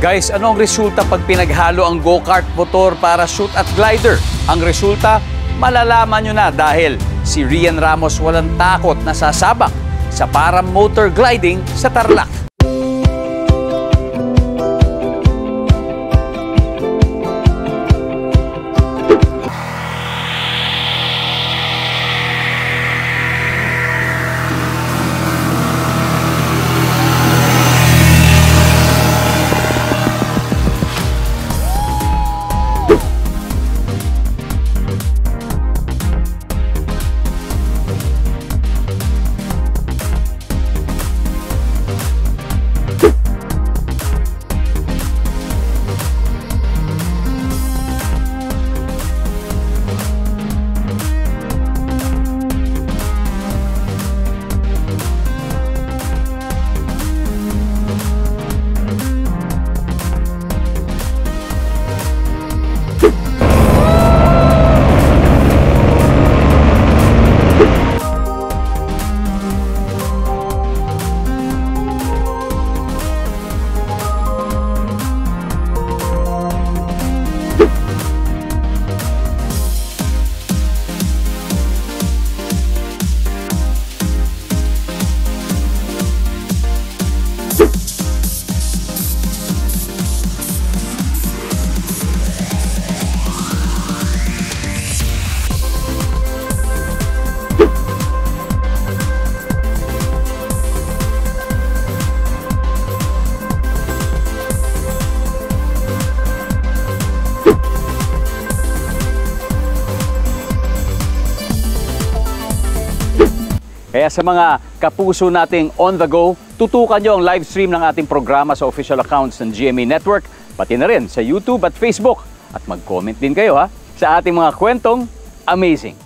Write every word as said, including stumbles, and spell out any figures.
Guys, ano ang resulta pag pinaghalo ang go-kart motor para shoot at glider? Ang resulta, malalaman nyo na dahil si Rian Ramos walang takot na sasabak sa paramotor gliding sa Tarlac. Kaya sa mga kapuso nating on the go, tutukan nyo ang live stream ng ating programa sa official accounts ng G M A Network, pati na rin sa YouTube at Facebook. At mag-comment din kayo ha, sa ating mga kwentong amazing.